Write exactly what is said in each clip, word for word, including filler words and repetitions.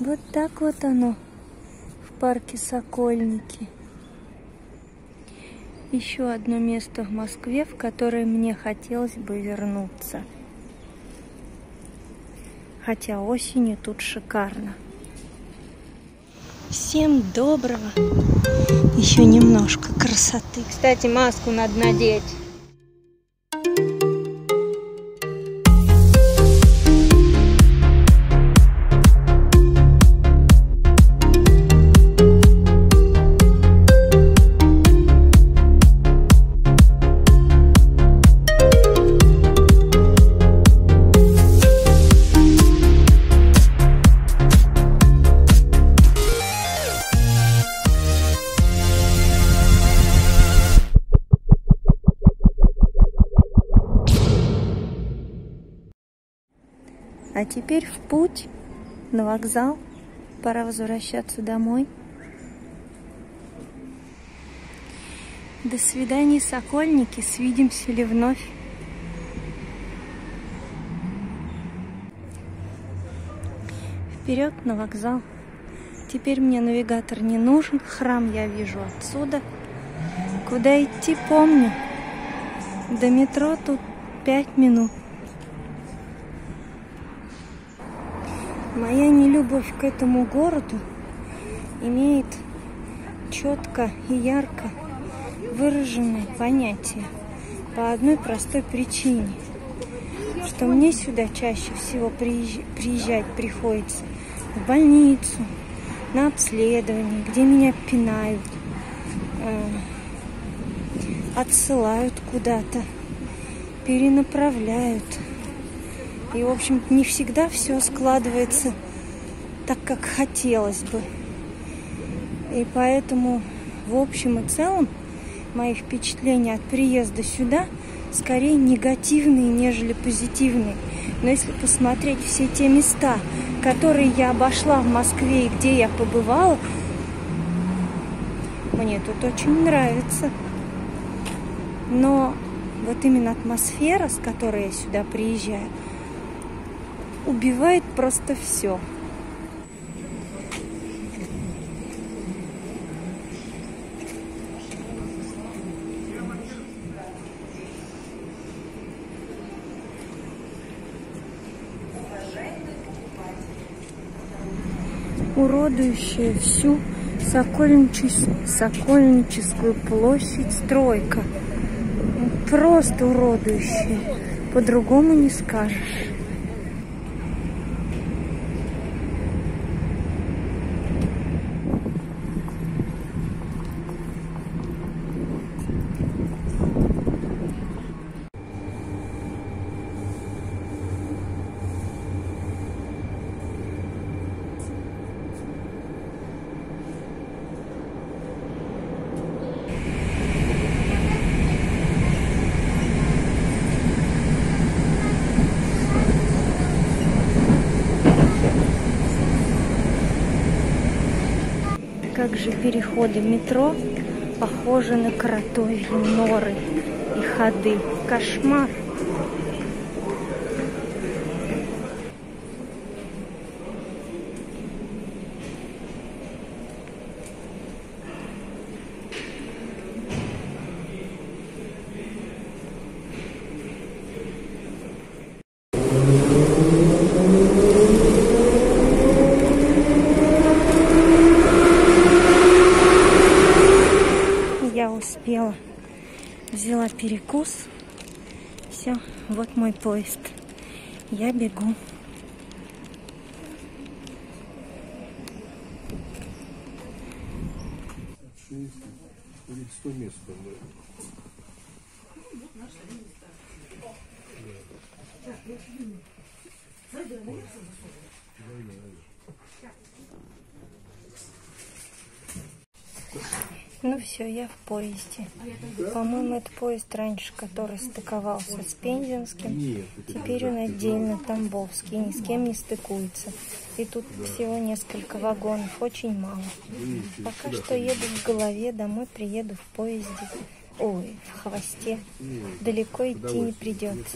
Вот так вот оно в парке Сокольники. Еще одно место в Москве, в которое мне хотелось бы вернуться. Хотя осенью тут шикарно. Всем доброго. Еще немножко красоты. Кстати, маску надо надеть. А теперь в путь, на вокзал. Пора возвращаться домой. До свидания, Сокольники. Свидимся ли вновь? Вперед на вокзал. Теперь мне навигатор не нужен. Храм я вижу отсюда. Куда идти, помню. До метро тут пять минут. Моя нелюбовь к этому городу имеет четко и ярко выраженное понятие по одной простой причине, что мне сюда чаще всего приезжать приходится в больницу, на обследование, где меня пинают, отсылают куда-то, перенаправляют. И, в общем, не всегда все складывается так, как хотелось бы. И поэтому, в общем и целом, мои впечатления от приезда сюда скорее негативные, нежели позитивные. Но если посмотреть все те места, которые я обошла в Москве и где я побывала, мне тут очень нравится. Но вот именно атмосфера, с которой я сюда приезжаю, убивает просто все. Уродующая всю Сокольничес... Сокольническую площадь стройка. Просто уродующая. По-другому не скажешь. Как же переходы метро похожи на кротовьи норы и ходы. Кошмар! Успела. Взяла перекус. Все, вот мой поезд. Я бегу. сто мест. Ну все, я в поезде. По-моему, это поезд раньше, который стыковался с Пензенским. Нет, теперь он отдельно Тамбовский, ни с кем не стыкуется. И тут да. всего несколько вагонов, очень мало. Видите, Пока что ходите. еду в голове, домой приеду в поезде. Ой, в хвосте. Нет, Далеко идти не придется.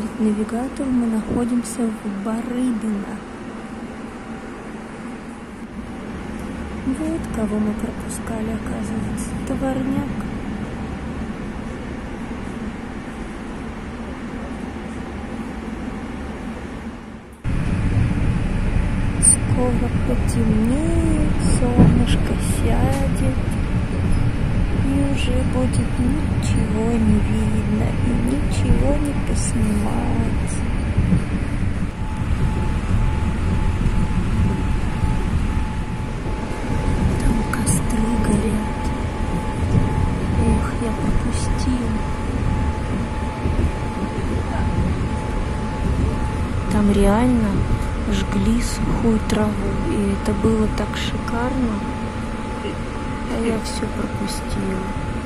навигатору мы находимся в Барыбино. Вот кого мы пропускали, оказывается. Товарняк. Скоро потемнеет, солнышко сядет, и уже будет ничего не видно и ничего не поснимать. Там костры горят. Ох, я пропустила. Там реально жгли сухую траву, и это было так шикарно, а я все пропустила.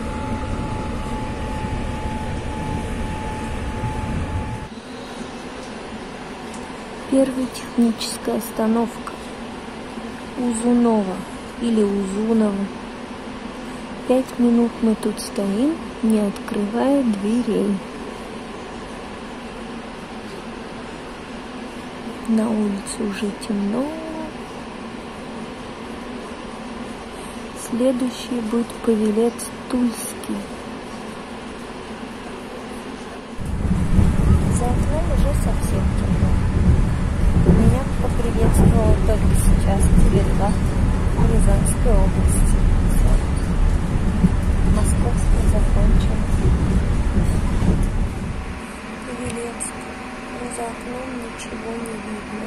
Первая техническая остановка Узунова или Узунова. Пять минут мы тут стоим, не открывая дверей. На улице уже темно. Следующий будет Павелец Тульский. За окном уже совсем темно. Меня поприветствовала только сейчас теледва Рязанской области. Московская закончена. Павелецк. За окном ничего не видно.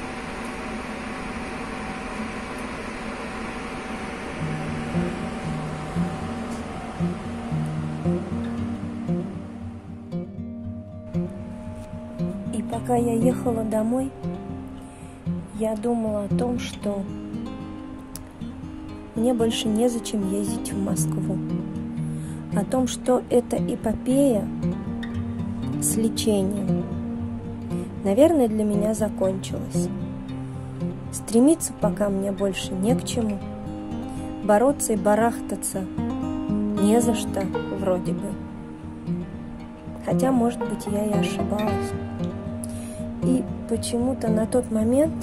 И пока я ехала домой, я думала о том, что мне больше незачем ездить в Москву. О том, что эта эпопея с лечением, наверное, для меня закончилась. Стремиться пока мне больше не к чему. Бороться и барахтаться не за что, вроде бы. Хотя, может быть, я и ошибалась. И почему-то на тот момент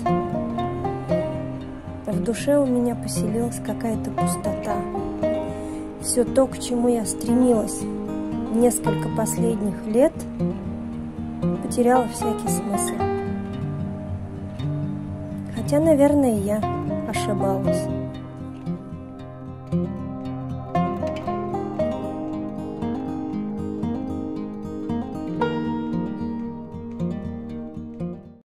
в душе у меня поселилась какая-то пустота. Все то, к чему я стремилась несколько последних лет, потеряла всякий смысл. Хотя, наверное, я ошибалась.